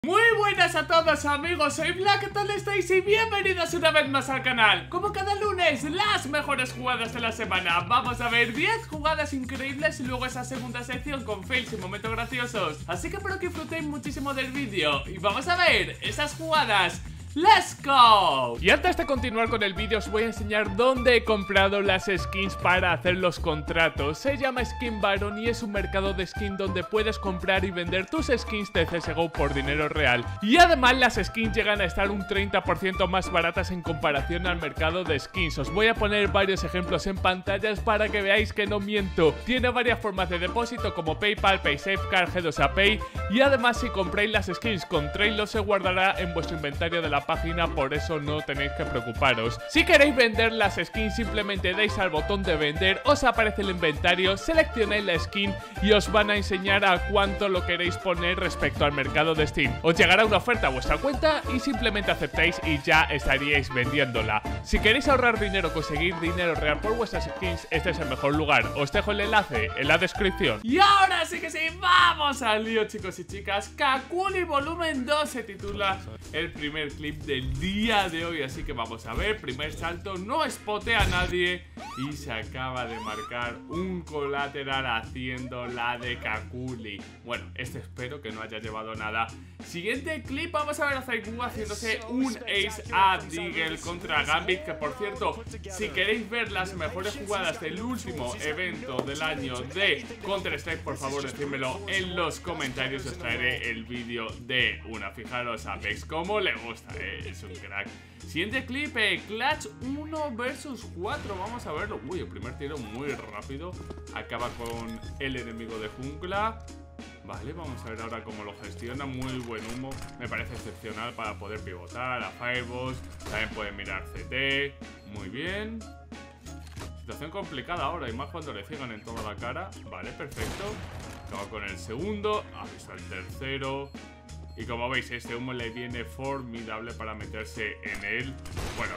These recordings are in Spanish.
Muy buenas a todos amigos, soy Black, ¿qué tal estáis? Y bienvenidos una vez más al canal. Como cada lunes, las mejores jugadas de la semana. Vamos a ver 10 jugadas increíbles y luego esa segunda sección con fails y momentos graciosos. Así que espero que disfrutéis muchísimo del vídeo y vamos a ver esas jugadas. ¡Let's go! Y antes de continuar con el vídeo os voy a enseñar dónde he comprado las skins para hacer los contratos. Se llama Skin Baron y es un mercado de skin donde puedes comprar y vender tus skins de CSGO por dinero real. Y además las skins llegan a estar un 30% más baratas en comparación al mercado de skins. Os voy a poner varios ejemplos en pantallas para que veáis que no miento. Tiene varias formas de depósito como PayPal, PaySafeCard, G2A Pay. Y además si compráis las skins con Trailer se guardará en vuestro inventario de la página, por eso no tenéis que preocuparos. Si queréis vender las skins simplemente dais al botón de vender, os aparece el inventario, seleccionáis la skin y os van a enseñar a cuánto lo queréis poner respecto al mercado de Steam. Os llegará una oferta a vuestra cuenta y simplemente aceptáis y ya estaríais vendiéndola. Si queréis ahorrar dinero o conseguir dinero real por vuestras skins, este es el mejor lugar. Os dejo el enlace en la descripción. Y ahora sí que sí, vamos al lío chicos y chicas. Kakuli volumen 2 se titula el primer clip del día de hoy, así que vamos a ver. Primer salto, no spotea a nadie y se acaba de marcar un colateral haciendo la de Kakuli. Bueno, espero que no haya llevado nada. Siguiente clip, vamos a ver a Zaigu haciéndose un ace a Deagle contra Gambit, que por cierto, si queréis ver las mejores jugadas del último evento del año de Counter Strike, por favor decídmelo en los comentarios, os traeré el vídeo de una. Fijaros a Vex cómo le gusta, es un crack. Siguiente clip, Clutch 1 vs 4, vamos a verlo. Uy, el primer tiro muy rápido, acaba con el enemigo de jungla. Vale, vamos a ver ahora cómo lo gestiona. Muy buen humo, me parece excepcional para poder pivotar a Fireballs. También puede mirar CT, muy bien. Situación complicada ahora, y más cuando le ciegan en toda la cara. Vale, perfecto. Acaba con el segundo, ha visto el tercero. Y como veis, este humo le viene formidable para meterse en él. Bueno,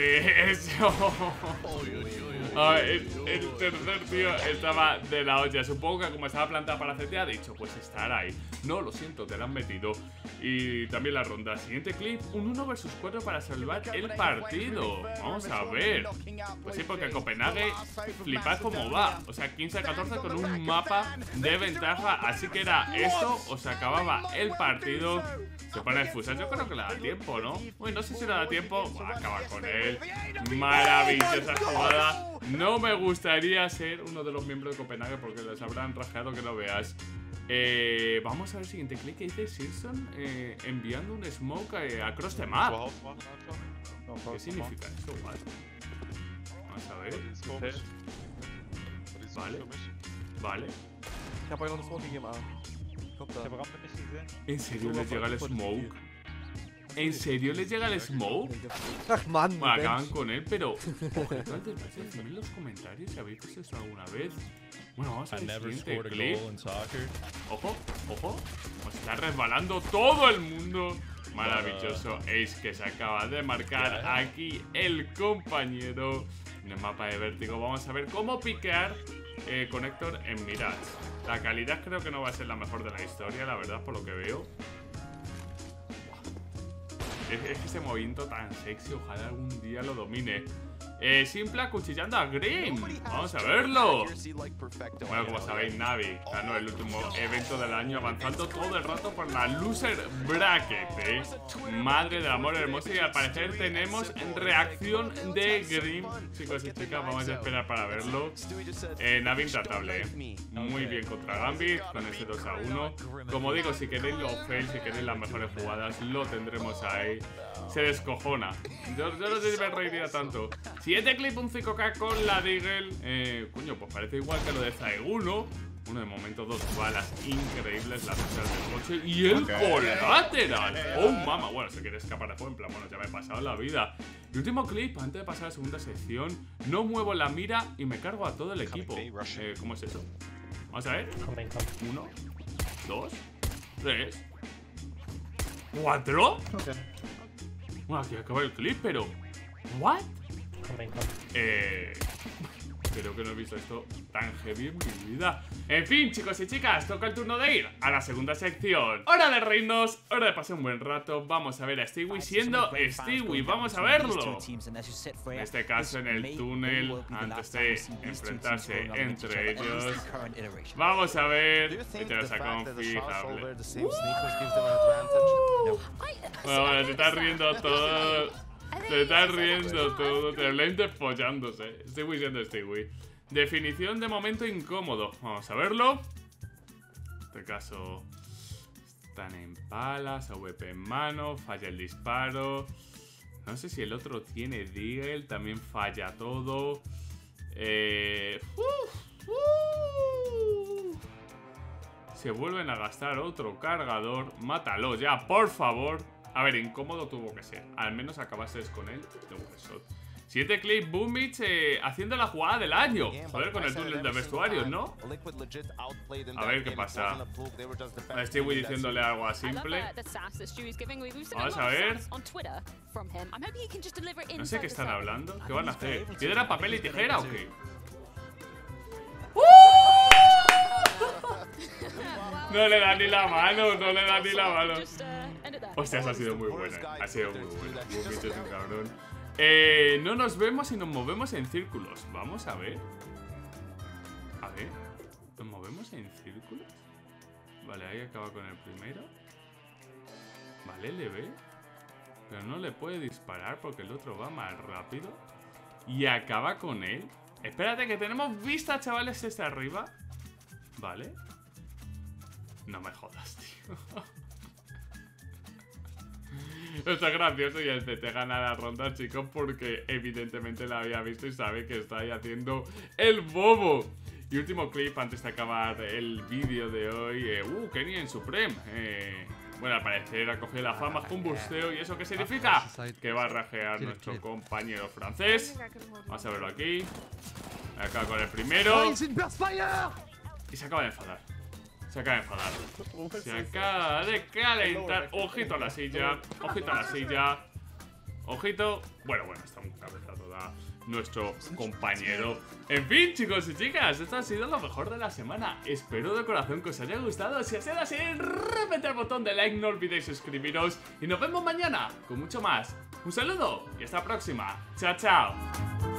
el tercer tío estaba de la olla. Supongo que como estaba plantada para CT ha dicho, pues estará ahí. No, lo siento, te la han metido. Y también la ronda. Siguiente clip, un 1 vs 4 para salvar el partido. Vamos a ver. Pues sí, porque Copenhague, flipad cómo va. O sea, 15-14 con un mapa de ventaja. Así que era esto, o se acababa el partido. Se pone el Fusar, yo creo que le da tiempo, ¿no? Uy, no sé si le da tiempo. Va a acabar con él. Maravillosa jugada. No me gustaría ser uno de los miembros de Copenhague porque les habrán rajeado que no veas. Vamos a ver el siguiente clip que dice Simpson enviando un smoke across the map. ¿Qué significa eso? Vamos a ver. Vale. Vale. ¿En serio les llega el smoke? ¿En serio les llega el smoke? Bueno, acaban con él, pero decidme en los comentarios si habéis visto esto alguna vez. Bueno, vamos a ver el siguiente clip. Ojo, ojo. Nos está resbalando todo el mundo. Maravilloso ace que se acaba de marcar aquí el compañero en el mapa de vértigo. Vamos a ver cómo piquear Connector en Mirage. La calidad creo que no va a ser la mejor de la historia, la verdad, por lo que veo. Es que ese movimiento tan sexy, ojalá algún día lo domine. Simple acuchillando a Grim. Vamos a verlo. Bueno, como sabéis, Navi ganó el último evento del año, avanzando todo el rato por la loser bracket, Madre del amor hermoso. Y al parecer tenemos reacción de Grim. Chicos y chicas, vamos a esperar para verlo. Navi intratable, Muy bien contra Gambit con ese 2-1. Como digo, si queréis los fails, si queréis las mejores jugadas, lo tendremos ahí. Se descojona. Yo no sé si me reiría tanto. Siguiente clip, un 5K con la Deagle. Coño, pues parece igual que lo de Zaigu, ¿no? Uno de momento, 2 balas increíbles, las usas del coche y el colateral. Oh, mama. Bueno, se quiere escapar de fuego, en plan, bueno, ya me he pasado la vida. Y último clip, antes de pasar a la segunda sección, no muevo la mira y me cargo a todo el equipo. ¿Cómo es eso? Vamos a ver. 1, 2, 3, 4. Bueno, aquí acaba el clip, pero... ¿What? Creo que no he visto esto tan heavy en mi vida. En fin, chicos y chicas, toca el turno de ir a la segunda sección. Hora de reírnos, hora de pasar un buen rato. Vamos a ver a Stewie siendo Stewie. Vamos a verlo. En este caso, en el túnel, antes de enfrentarse entre ellos. Vamos a ver. Te lo saca confiable. Bueno, se está riendo todo. Se está riendo todo, tremendo follándose. Stewie siendo Stewie. Definición de momento incómodo. Vamos a verlo. En este caso, están en palas, AWP en mano, falla el disparo. No sé si el otro tiene Deagle, también falla todo. Se vuelven a gastar otro cargador. Mátalo ya, por favor. A ver, incómodo tuvo que ser. Al menos acabases con él de un headshot. 7 clips, Boomich haciendo la jugada del año. Joder, con el túnel de vestuarios, ¿no? A ver qué pasa. A Stewie diciéndole algo a Simple. Vamos a ver. No sé qué están hablando. ¿Qué van a hacer? ¿Piedra, papel y tijera o qué? No le da ni la mano, no le da ni la mano. Hostias, ha sido muy buena. Ha sido muy buena. Boomich es un cabrón. No nos vemos y nos movemos en círculos. Vamos a ver. A ver. ¿Nos movemos en círculos? Vale, ahí acaba con el primero. Vale, le ve. Pero no le puede disparar porque el otro va más rápido. Y acaba con él. Espérate que tenemos vista, chavales, este arriba. Vale. No me jodas, tío. Esto es gracioso y el CT gana la ronda, chicos, porque evidentemente la había visto y sabe que está ahí haciendo el bobo. Y último clip antes de acabar el vídeo de hoy. Kenny en Supreme. Bueno, al parecer ha cogido la fama con busteo. ¿Y eso qué significa? Que va a rajear nuestro compañero francés. Vamos a verlo aquí. Acaba con el primero. Y se acaba de enfadar. Se acaba de enfadar. Se acaba de calentar. Ojito a la silla. Ojito a la silla. Ojito. Bueno, está un cabezazo da nuestro compañero. En fin, chicos y chicas, esto ha sido lo mejor de la semana. Espero de corazón que os haya gustado. Si ha sido así, reventad el botón de like, no olvidéis suscribiros. Y nos vemos mañana con mucho más. Un saludo y hasta la próxima. Chao, chao.